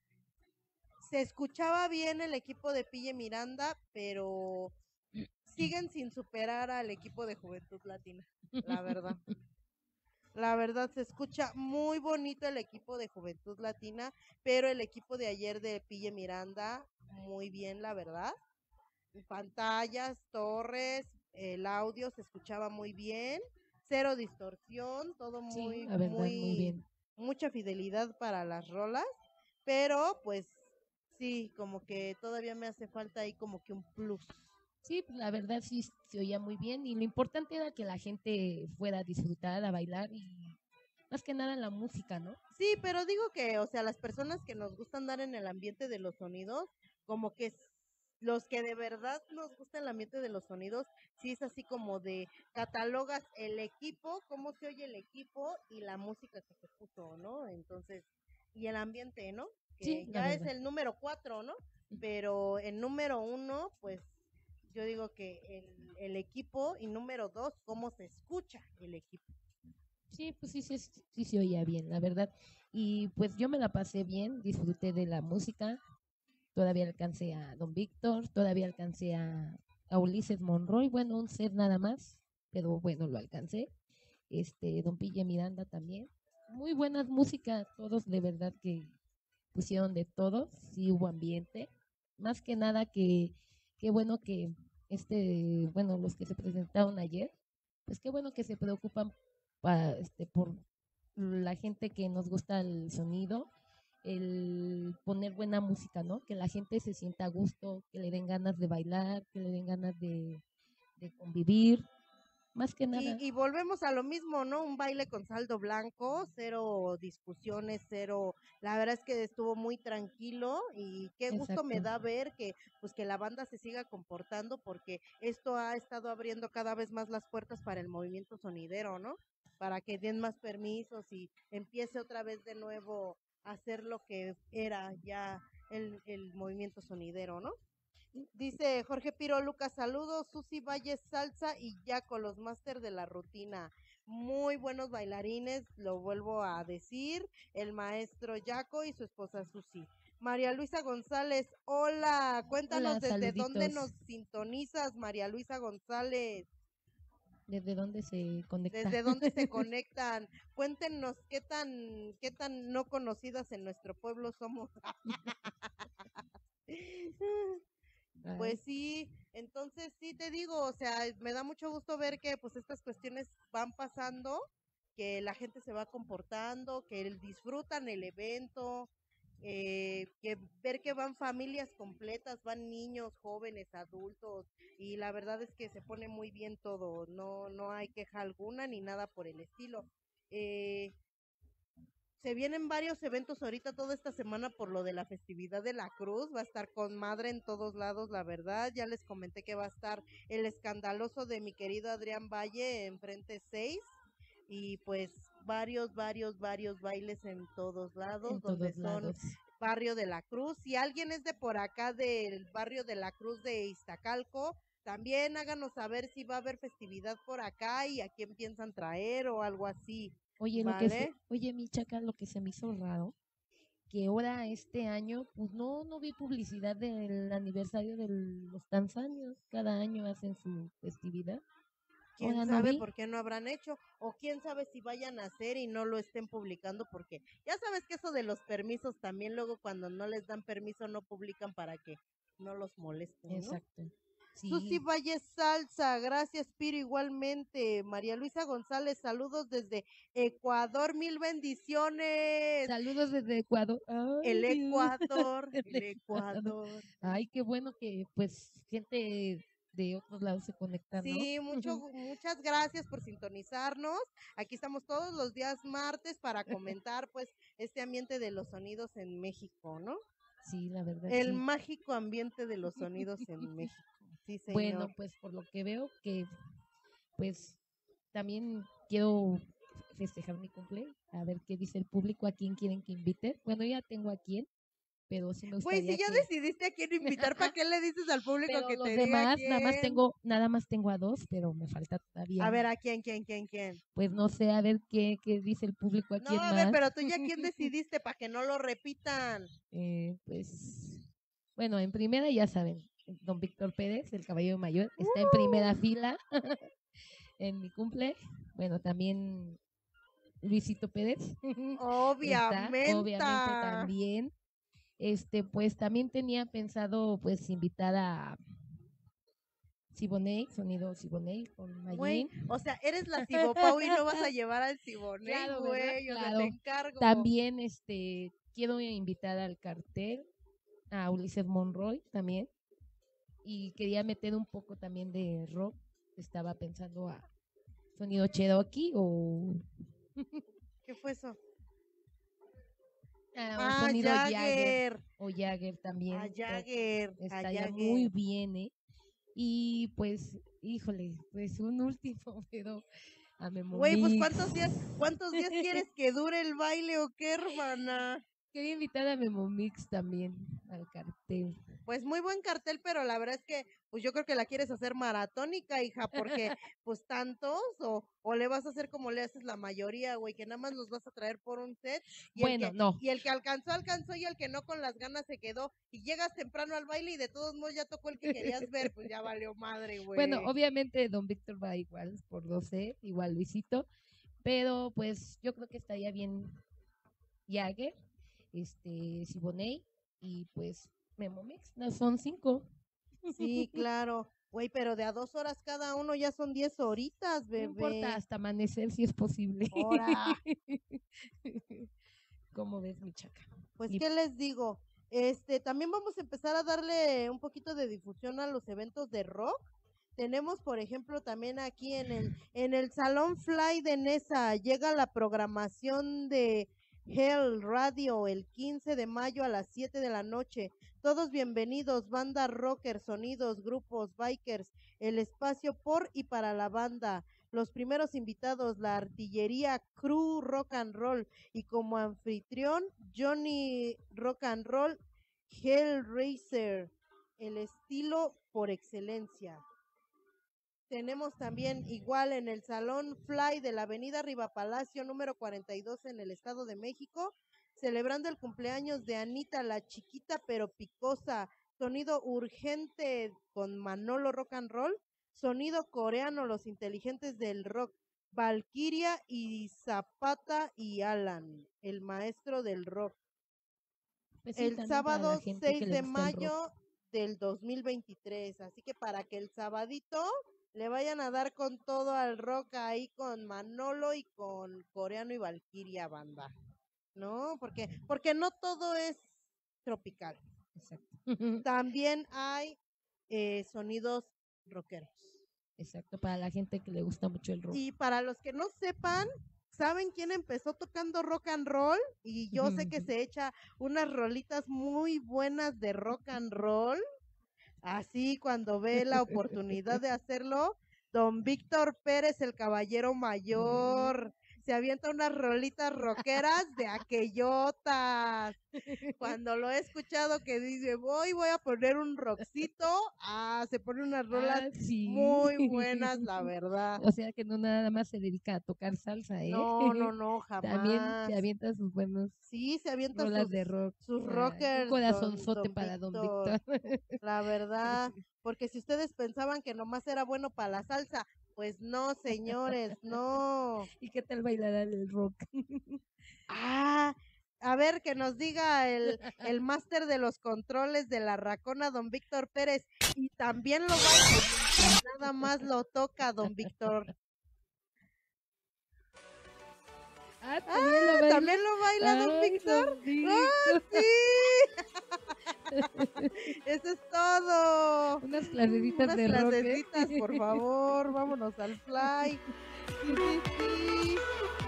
Se escuchaba bien el equipo de Pille Miranda, pero siguen sin superar al equipo de Juventud Latina, la verdad. La verdad se escucha muy bonito el equipo de Juventud Latina, pero el equipo de ayer de Pille Miranda, muy bien, la verdad. Pantallas, torres, el audio se escuchaba muy bien, cero distorsión, todo Sí, muy, la verdad, muy bien. mucha fidelidad para las rolas, pero pues sí, como que todavía me hace falta ahí como que un plus. Sí, la verdad sí se oía muy bien y lo importante era que la gente fuera a disfrutar, a bailar y más que nada la música, ¿no? Sí, pero digo que, o sea, las personas que nos gusta andar en el ambiente de los sonidos, como que los que de verdad nos gusta el ambiente de los sonidos, sí es así como de catalogas el equipo, cómo se oye el equipo y la música que se puso, ¿no? Entonces, y el ambiente, ¿no? Sí, Que la ya es verdad. el número 4, ¿no? Pero el número 1, pues yo digo que el equipo y número 2, cómo se escucha el equipo. Sí, pues sí se oía bien, la verdad. Y pues yo me la pasé bien, disfruté de la música, todavía alcancé a don Víctor, todavía alcancé a Ulises Monroy, bueno, un set nada más, pero bueno, lo alcancé. Don Pille Miranda también. Muy buenas músicas, todos de verdad que pusieron de todo, sí hubo ambiente. Más que nada que qué bueno que bueno, los que se presentaron ayer, pues qué bueno que se preocupan por la gente que nos gusta el sonido, el poner buena música, ¿no? Que la gente se sienta a gusto, que le den ganas de bailar, que le den ganas de convivir, más que nada. Y volvemos a lo mismo, ¿no? Un baile con saldo blanco, cero discusiones, cero. La verdad es que estuvo muy tranquilo y qué gusto me Exacto. da ver que, pues, que la banda se siga comportando porque esto ha estado abriendo cada vez más las puertas para el movimiento sonidero, ¿no? Para que den más permisos y empiece otra vez de nuevo a hacer lo que era ya el movimiento sonidero, ¿no? Dice Jorge Piro Lucas, saludos, Susi Valles Salsa y Yaco, los máster de la rutina. Muy buenos bailarines, lo vuelvo a decir, el maestro Yaco y su esposa Susi. María Luisa González, hola, cuéntanos Hola, desde dónde nos saluditos. sintonizas, María Luisa González, ¿Desde dónde se conecta? desde dónde se conectan, cuéntenos qué tan no conocidas en nuestro pueblo somos. Ay, Pues sí, entonces sí te digo, o sea, me da mucho gusto ver que pues estas cuestiones van pasando, que la gente se va comportando, que disfrutan el evento, que ver que van familias completas, van niños, jóvenes, adultos, y la verdad es que se pone muy bien todo, no hay queja alguna ni nada por el estilo. Eh, Se vienen varios eventos ahorita toda esta semana por lo de la festividad de la Cruz. Va a estar con madre en todos lados, la verdad. Ya les comenté que va a estar el escandaloso de mi querido Adrián Valle en Frente 6. Y pues varios bailes en todos lados, en donde todos son lados. Barrio de la Cruz. Si alguien es de por acá del Barrio de la Cruz de Iztacalco, también háganos saber si va a haber festividad por acá y a quién piensan traer o algo así. ¿Vale? Oye, mi chaca, lo que se me hizo raro, que ahora este año, pues no vi publicidad del aniversario de los tanzanios. Cada año hacen su festividad. Quién Ahora no sabe vi. por qué no habrán hecho, o quién sabe si vayan a hacer y no lo estén publicando, porque ya sabes que eso de los permisos también luego cuando no les dan permiso no publican para que no los molesten, ¿no? Exacto. Susi Sí. Valle Salsa, gracias Piro igualmente. María Luisa González, saludos desde Ecuador, mil bendiciones. Saludos desde Ecuador. El Ay, Dios. Ecuador, el El Ecuador. Ecuador. Ay, qué bueno que pues gente de otros lados se conecta, ¿no? Sí, muchas gracias por sintonizarnos. Aquí estamos todos los días martes para comentar pues este ambiente de los sonidos en México, ¿no? Sí, la verdad, El sí. mágico ambiente de los sonidos en México. Sí, Bueno, señor. pues por lo que veo que pues también quiero festejar mi cumple, a ver qué dice el público, a quién quieren que invite. Bueno, ya tengo a quién, pero sí me Pues si gustaría ya que, decidiste a quién invitar, ¿para qué le dices al público pero que los te diga a demás, quién? nada más tengo a dos, pero me falta A todavía, ver, ¿a quién? pues no sé, a ver qué dice el público, a No, quién a ver, más. pero tú ya quién decidiste para que no lo repitan. Pues, bueno, en primera ya saben, don Víctor Pérez, el caballero mayor, está en primera Uh, fila en mi cumple. Bueno, también Luisito Pérez está, obviamente. obviamente también. Pues también tenía pensado pues invitar a Siboney, sonido Siboney con Güey, Mayrin. o sea, eres la Cibopau y no vas a llevar al Siboney, Claro, ¿verdad? güey, o sea, te Claro. encargo. También quiero invitar al cartel a Ulises Monroy también. Y quería meter un poco también de rock. Estaba pensando a sonido Cherokee ¿Qué fue eso? o Ah, sonido Jagger Jagger, o Jagger a también. Jagger, a Estaría muy Jagger. bien, ¿eh? Y pues, híjole, pues un último, pero a Memo Güey, pues Mix. cuántos días quieres que dure el baile o qué, hermana? Quería invitar a Memo Mix también al cartel. Pues muy buen cartel, pero la verdad es que, pues yo creo que la quieres hacer maratónica, hija, porque pues tantos, o le vas a hacer como le haces la mayoría, güey, que nada más los vas a traer por un set, Bueno, no. y el que alcanzó, alcanzó, y el que no con las ganas se quedó, y llegas temprano al baile y de todos modos ya tocó el que querías ver, pues ya valió madre, Bueno, güey. obviamente Don Víctor va igual por 12, igual Luisito, pero pues yo creo que estaría bien Jagger, Siboney y pues Memo Mix. No, son 5. Sí, claro. Güey, pero de a 2 horas cada uno ya son 10 horitas, No importa, bebé. hasta amanecer si es posible. Ahora, ¿Cómo ves, mi chaca? pues, Y ¿qué les digo? También vamos a empezar a darle un poquito de difusión a los eventos de rock. Tenemos, por ejemplo, también aquí en el Salón Fly de Nesa, llega la programación de Hell Radio el 15 de mayo a las 7 de la noche. Todos bienvenidos, banda rocker, sonidos, grupos, bikers, el espacio por y para la banda. Los primeros invitados, la artillería Crew Rock and Roll y como anfitrión, Johnny Rock and Roll Hellraiser, el estilo por excelencia. Tenemos también igual en el Salón Fly de la Avenida Rivapalacio número 42 en el Estado de México, celebrando el cumpleaños de Anita, la chiquita pero picosa, sonido urgente con Manolo Rock and Roll, sonido coreano, los inteligentes del rock, Valkyria y Zapata y Alan, el maestro del rock. Pues sí, El también para la sábado gente 6 que le de gusta el rock. mayo del 2023, así que para que el sabadito le vayan a dar con todo al rock ahí con Manolo y con Coreano y Valkyria banda, ¿no? Porque no todo es tropical. Exacto. También hay sonidos rockeros. Exacto, para la gente que le gusta mucho el rock. Y para los que no sepan, ¿saben quién empezó tocando rock and roll? Y yo sé que se echa unas rolitas muy buenas de rock and roll. Así cuando ve la oportunidad de hacerlo, don Víctor Pérez, el caballero mayor, se avienta unas rolitas rockeras de aquellotas. Cuando lo he escuchado que dice, voy a poner un rockcito, se pone unas rolas sí. muy buenas, la verdad. O sea que no nada más se dedica a tocar salsa, ¿eh? No, jamás. También se avienta sus buenos sí, se avienta rolas de rock. sus rockers. Un corazonzote para don Víctor. La verdad, porque si ustedes pensaban que nomás era bueno para la salsa, pues no, señores, no. ¿Y qué tal bailará el rock? A ver, que nos diga el máster de los controles de la Racona, don Víctor Pérez, y también lo baila, nada más lo toca don Víctor. ¿También lo baila don Víctor? ¡Sí! Eso es todo. Unas clasecitas de rock. Por favor, vámonos al fly. Sí.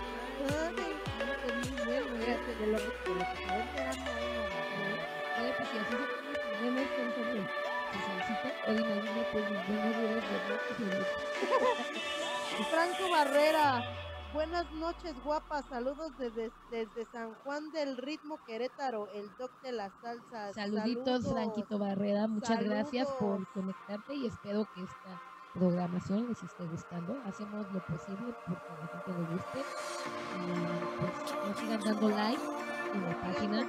De lo que se va enterando ahí, pues si así se pone pensando en salsita, o imagina pues mis buenos días de rock. Franco Barrera, buenas noches guapas, saludos desde San Juan del Ritmo, Querétaro, el doc de la salsa. Saluditos, Franquito Barrera, muchas gracias por conectarte y espero que esta programación les esté gustando. Hacemos lo posible porque a la gente le guste y pues nos sigan dando like en la página.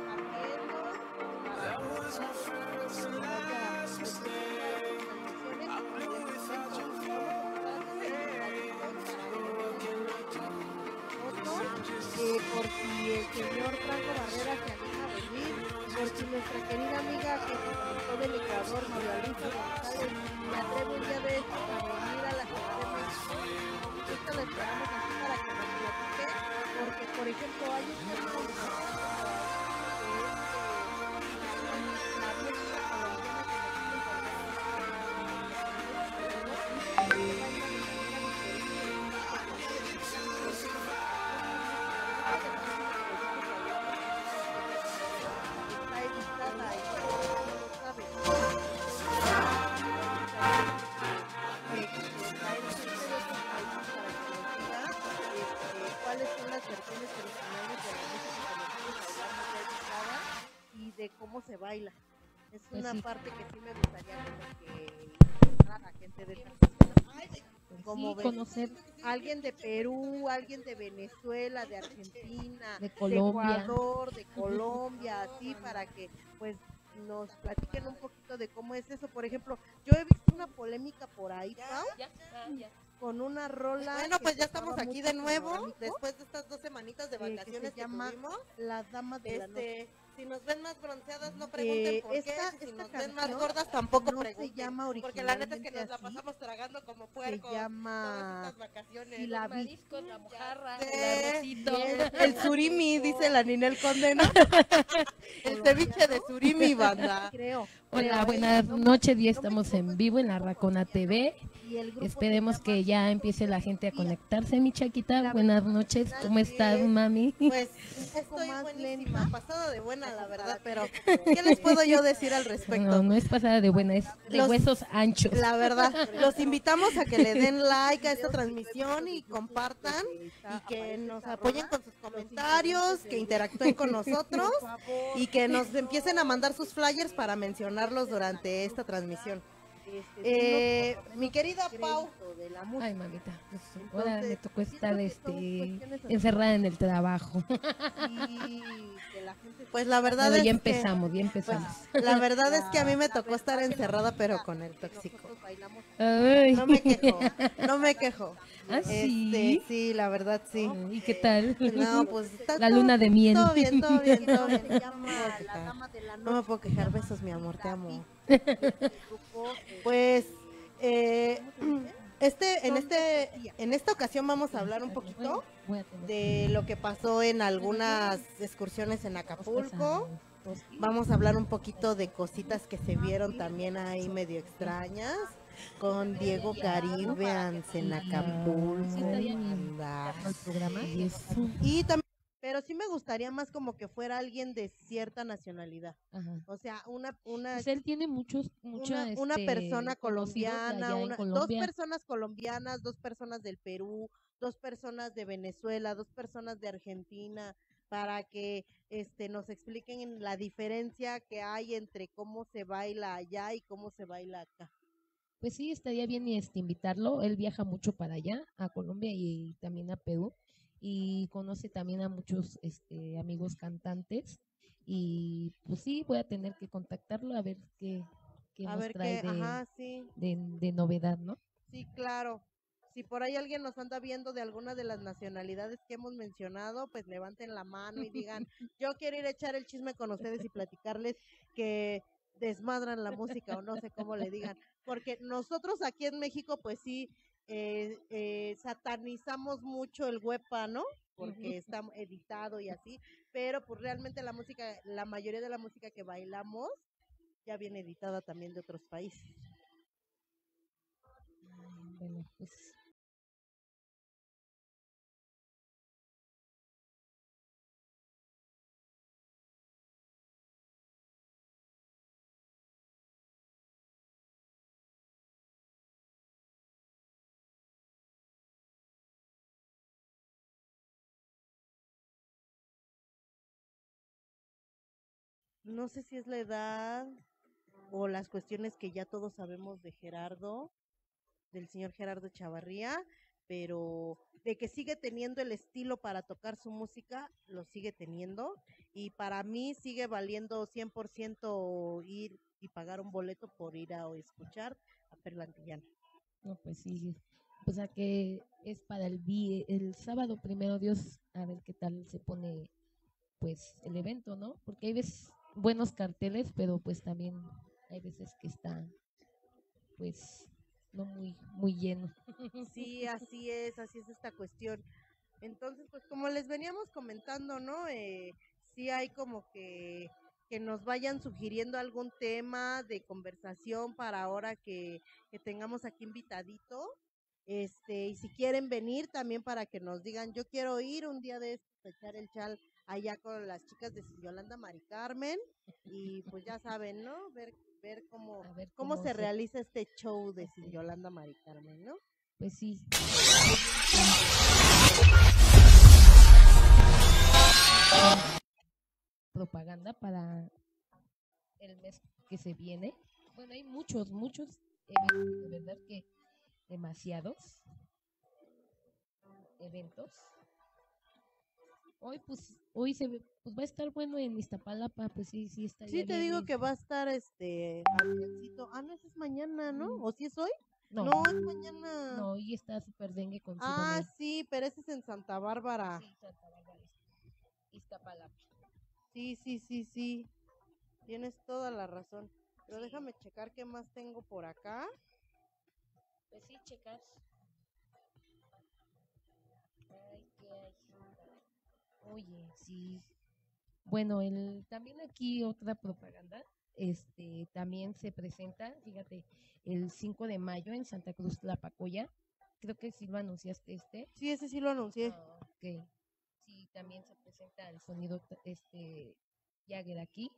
Por si el señor Franco Barrera se anima a venir, por si nuestra querida amiga que se conectó del Ecuador, María Luisa González, se atreve un día de estos a venir a la Ciudad de México. Nosotros la esperamos aquí para que nos platique, porque por ejemplo hay un término de la música cuáles son las versiones originales de la música que nosotros bailamos ya educada y de cómo se baila. Es una parte que sí me gustaría como que a la gente de esta como conocer alguien de Perú, alguien de Venezuela, de Argentina, de Colombia, de Ecuador, de Colombia, así para que pues nos platiquen un poquito de cómo es eso. Por ejemplo, yo he visto una polémica por ahí, Pau, con una rola. Bueno, pues ya estamos aquí de nuevo, después de estas 2 semanitas de vacaciones que tuvimos. La Dama de la Noche. Si nos ven más bronceadas, no pregunten por qué. Si nos ven más canción gordas, tampoco no pregunten. se llama Porque la neta es que nos originalmente la así. pasamos tragando como puercos Se llama todas estas vacaciones. la Los mariscos, la mojarra, el arrocito. el surimi, dice la Ninel Conde, ¿no? El ceviche de surimi, banda. Creo. Hola, buenas noches, ya estamos en vivo en la Racona TV. Esperemos que ya empiece la gente a conectarse. Mi Chaquita, La buenas noches, ¿cómo Así estás, es. mami? Pues estoy buenísima, pasada de buena, la verdad, pero ¿qué les puedo yo decir al No, respecto? no es pasada de buena, es de Los- huesos anchos. La verdad, los invitamos a que le den like a esta transmisión y compartan y que nos apoyen con sus comentarios, que interactúen con nosotros y que nos empiecen a mandar sus flyers para mencionarlos durante esta transmisión. Mi querida Pau, Ay, mamita, pues, ahora me Entonces, tocó siento estar que son cuestiones así encerrada en el trabajo. y que la gente, pues la verdad Pero es ya que empezamos, ya empezamos. la verdad es que a mí me tocó estar encerrada pero con el tóxico. Ay. No me quejo, no me quejo. ¿Ah, sí? Sí, la verdad sí. ¿Y qué tal? No, pues está La luna de miel. todo bien, todo bien, todo bien. No me puedo quejar, besos, mi amor, te amo. Pues en esta ocasión vamos a hablar un poquito Voy a tener de lo que pasó en algunas excursiones en Acapulco. Vamos a hablar un poquito de cositas que se vieron también ahí medio extrañas con Diego Caribbeans en Acapulco. Anda. el programa. Y eso. Y también, pero sí me gustaría más como que fuera alguien de cierta nacionalidad. Ajá. O sea, una Pues él tiene una persona conocidos de colombiana, allá en dos Colombia. personas colombianas, dos personas del Perú, dos personas de Venezuela, dos personas de Argentina, para que nos expliquen la diferencia que hay entre cómo se baila allá y cómo se baila acá. Pues sí, estaría bien invitarlo. Él viaja mucho para allá, a Colombia y también a Perú. Y conoce también a muchos amigos cantantes. Y pues sí, voy a tener que contactarlo a ver qué A nos ver trae qué, ajá, sí, de novedad, ¿no? sí, claro. Si por ahí alguien nos anda viendo de alguna de las nacionalidades que hemos mencionado, pues levanten la mano y digan, yo quiero ir a echar el chisme con ustedes y platicarles que desmadran la música o no sé cómo le digan. Porque nosotros aquí en México, pues sí, satanizamos mucho el huepa, ¿no? Porque está editado y así, pero pues realmente la música, la mayoría de la música que bailamos ya viene editada también de otros países. Bueno, pues No sé si es la edad o las cuestiones que ya todos sabemos de Gerardo, del señor Gerardo Chavarría, pero de que sigue teniendo el estilo para tocar su música, lo sigue teniendo, y para mí sigue valiendo 100% ir y pagar un boleto por ir a escuchar a Perla Antillana. no, pues sí. Pues a que es para el sábado, primero Dios, a ver qué tal se pone pues el evento, ¿no? Porque hay veces buenos carteles, pero pues también hay veces que está pues no muy lleno. Sí, así es esta cuestión. Entonces, pues como les veníamos comentando, ¿no? Sí hay como que nos vayan sugiriendo algún tema de conversación para ahora que tengamos aquí invitadito. Y si quieren venir también para que nos digan, yo quiero ir un día de estos a echar el chal allá con las chicas de Yolanda Mari Carmen y pues ya saben, ¿no? Ver cómo, A ver cómo cómo se se- realiza este show de Yolanda Mari Carmen, ¿no? Pues sí. Propaganda para el mes que se viene. Bueno, hay muchos eventos, de verdad que demasiados eventos. Hoy pues va a estar bueno en Iztapalapa, pues sí estaría Sí, te bien digo ir. que va a estar Adriancito. Ah, no, ese es mañana, ¿no? ¿O si es hoy? No, No, es mañana. no, hoy está súper dengue con Ah, Sidoney. sí, pero ese es en Santa Bárbara. Sí, Santa Bárbara, Iztapalapa. Sí. Tienes toda la razón. Pero Sí. déjame checar qué más tengo por acá. Pues sí, checas. Ay, qué hay. Oye, sí. Bueno, también aquí otra propaganda, también se presenta, fíjate, el 5 de mayo en Santa Cruz Tlapacoya, creo que sí lo anunciaste Sí, ese sí lo anuncié. Ok. Sí, también se presenta el sonido Jagger aquí.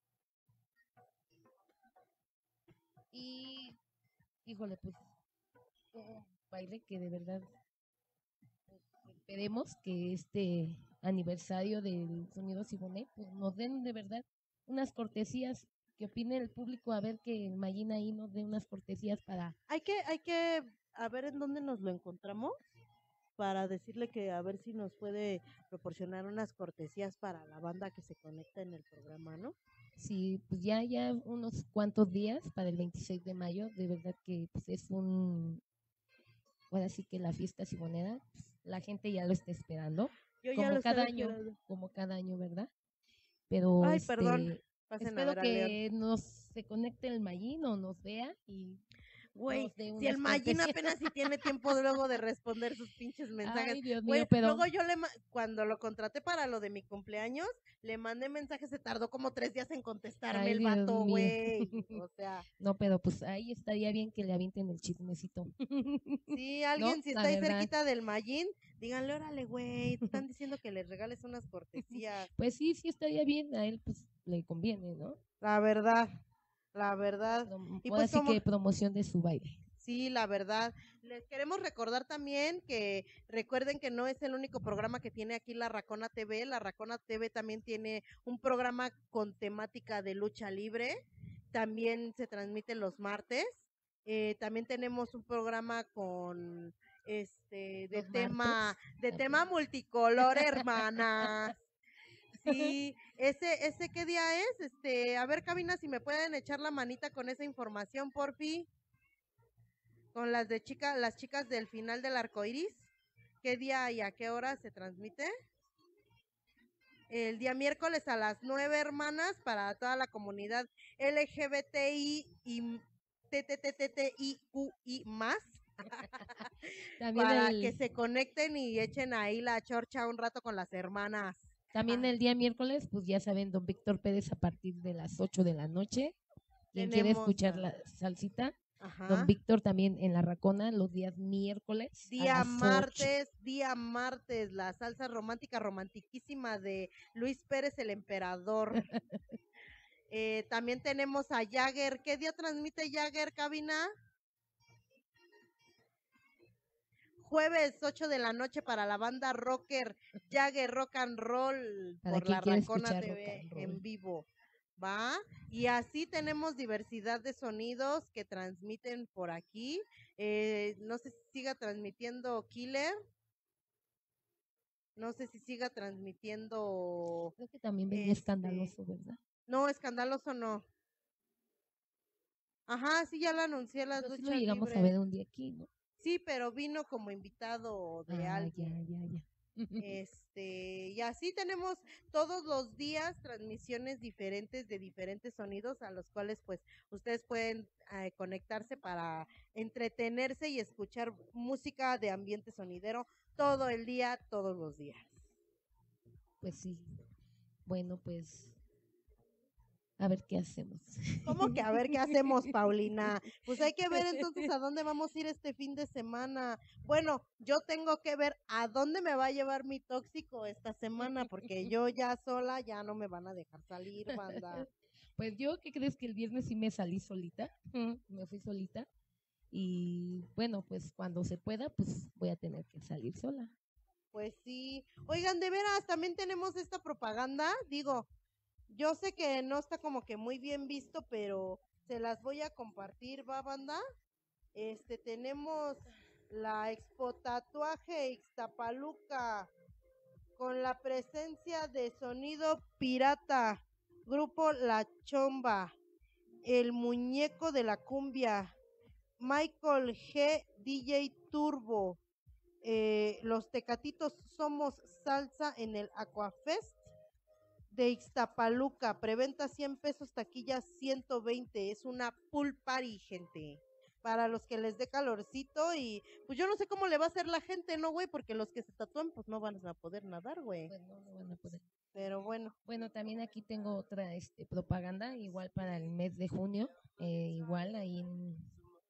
Y, híjole, pues un baile que de verdad esperemos que este aniversario del Sonido Siboney pues nos den de verdad unas cortesías, que opine el público, a ver que el Mayín ahí nos dé unas cortesías para... Hay que a ver en dónde nos lo encontramos para decirle que a ver si nos puede proporcionar unas cortesías para la banda que se conecta en el programa, ¿no? Sí, pues ya unos cuantos días para el 26 de mayo, de verdad que pues es ahora sí que la fiesta sibonera, pues, la gente ya lo está esperando, Yo ya lo estaba esperando. como cada año, ¿verdad? Pero Ay, perdón. Pasen a espero ver al León. que se conecte el Mayín o nos vea y Güey, nos dé si el unas Magin cortesías. apenas si tiene tiempo luego de responder sus pinches mensajes. Ay, Dios Güey, mío, pero luego yo cuando lo contraté para lo de mi cumpleaños, le mandé mensajes, se tardó como 3 días en contestarme ay, el Dios vato, mío. güey. O sea, No, pero pues ahí estaría bien que le avienten el chismecito. si No, alguien, si la está ahí verdad. cerquita del Magin, díganle, órale, güey, te están diciendo que les regales unas cortesías. Pues sí, sí estaría bien, a él pues le conviene, ¿no? La verdad, la verdad. Y Ahora pues sí como, que promoción de su baile. sí, la verdad. Les queremos recordar también que recuerden que no es el único programa que tiene aquí la Racona TV. La Racona TV también tiene un programa con temática de lucha libre. También se transmite los martes. También tenemos un programa con Los martes. de También. tema multicolor, hermanas. Sí, ese qué día es, a ver, cabina, si me pueden echar la manita con esa información, porfi, con las chicas del final del arco iris, qué día y a qué hora se transmite. El día miércoles a las 9, hermanas, para toda la comunidad LGBTI y TTTTIQI más. También Para que se conecten y echen ahí la chorcha un rato con las hermanas. También el día miércoles, pues ya saben, don Víctor Pérez a partir de las 8 de la noche. Quien quiere escuchar la salsita, don Víctor también en la Racona los días miércoles. Día martes, la salsa romántica, romantiquísima de Luis Pérez el Emperador. También tenemos a Jagger. ¿Qué día transmite Jagger, cabina? Jueves 8 de la noche para la banda rocker Jagger Rock and Roll por la Racona TV en vivo. ¿Va? Y así tenemos diversidad de sonidos que transmiten por aquí. No sé si siga transmitiendo Killer. No sé si siga transmitiendo. Creo que también venía Escandaloso, ¿verdad? No, Escandaloso no. Ajá, sí, ya lo anuncié las luchas sí lo llegamos libres. a ver un día aquí, ¿no? Sí, pero vino como invitado de alguien. Ya. Y así tenemos todos los días transmisiones diferentes de diferentes sonidos a los cuales pues ustedes pueden conectarse para entretenerse y escuchar música de ambiente sonidero todo el día, todos los días. Pues sí. Bueno, pues a ver qué hacemos. ¿Cómo que a ver qué hacemos, Paulina? Pues hay que ver entonces a dónde vamos a ir este fin de semana. Bueno, yo tengo que ver a dónde me va a llevar mi tóxico esta semana, porque yo ya sola ya no me van a dejar salir, banda. Pues yo, ¿qué crees? Que el viernes sí me salí solita, me fui solita, y bueno, pues cuando se pueda, pues voy a tener que salir sola. Pues sí. Oigan, de veras, también tenemos esta propaganda, digo, yo sé que no está como que muy bien visto, pero se las voy a compartir, ¿va, banda? Tenemos la Expo Tatuaje Ixtapaluca con la presencia de Sonido Pirata, Grupo La Chomba, El Muñeco de la Cumbia, Michael G. DJ Turbo, Los Tecatitos Somos Salsa en el Aquafest de Ixtapaluca, preventa 100 pesos, taquilla 120, es una pool party, gente, para los que les dé calorcito y pues yo no sé cómo le va a hacer la gente, ¿no, güey? Porque los que se tatúan pues no van a poder nadar, güey. Pues no van a poder. Pero bueno. Bueno, también aquí tengo otra propaganda, igual para el mes de junio, igual ahí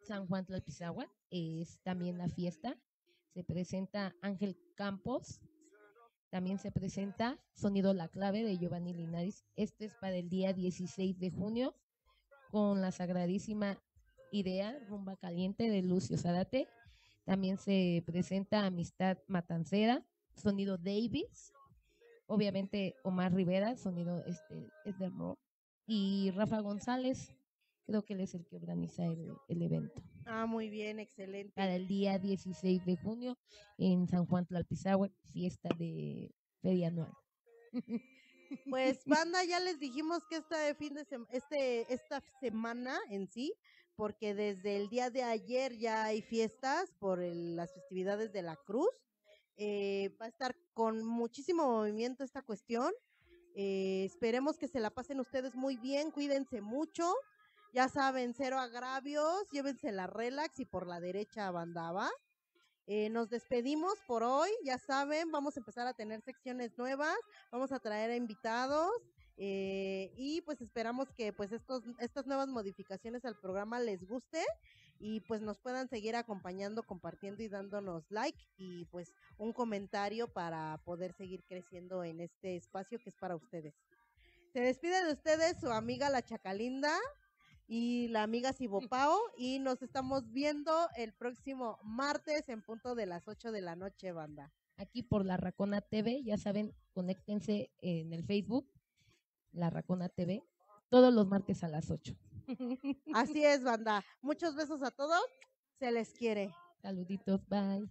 San Juan Tlalpizagua, es también la fiesta. Se presenta Ángel Campos, también se presenta Sonido La Clave de Giovanni Linares. Este es para el día 16 de junio con la sagradísima idea Rumba Caliente de Lucio Zárate. También se presenta Amistad Matancera, Sonido Davis, obviamente Omar Rivera, sonido es de rock, y Rafa González, creo que él es el que organiza el evento. Ah, muy bien, excelente. Para el día 16 de junio en San Juan Tlalpizagua, fiesta de feria anual. Pues banda, ya les dijimos que esta semana en sí, porque desde el día de ayer ya hay fiestas por las festividades de la Cruz. Va a estar con muchísimo movimiento esta cuestión. Esperemos que se la pasen ustedes muy bien, cuídense mucho. Ya saben, cero agravios, llévense la relax y por la derecha bandaba. Nos despedimos por hoy, ya saben, vamos a empezar a tener secciones nuevas, vamos a traer a invitados y pues esperamos que pues estas nuevas modificaciones al programa les guste y pues nos puedan seguir acompañando, compartiendo y dándonos like y pues un comentario para poder seguir creciendo en este espacio que es para ustedes. Se despide de ustedes su amiga la Chacalinda y la amiga Sibopao y nos estamos viendo el próximo martes en punto de las 8 de la noche, banda. Aquí por La Racona TV, ya saben, conéctense en el Facebook, La Racona TV, todos los martes a las 8. Así es, banda. Muchos besos a todos, se les quiere. Saluditos, bye.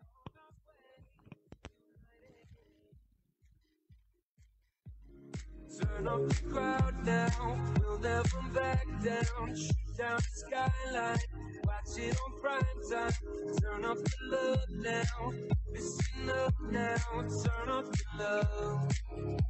Turn up the crowd now, we'll never back down. Shoot down the skyline, watch it on prime time. Turn up the love now, listen up now. Turn up the love.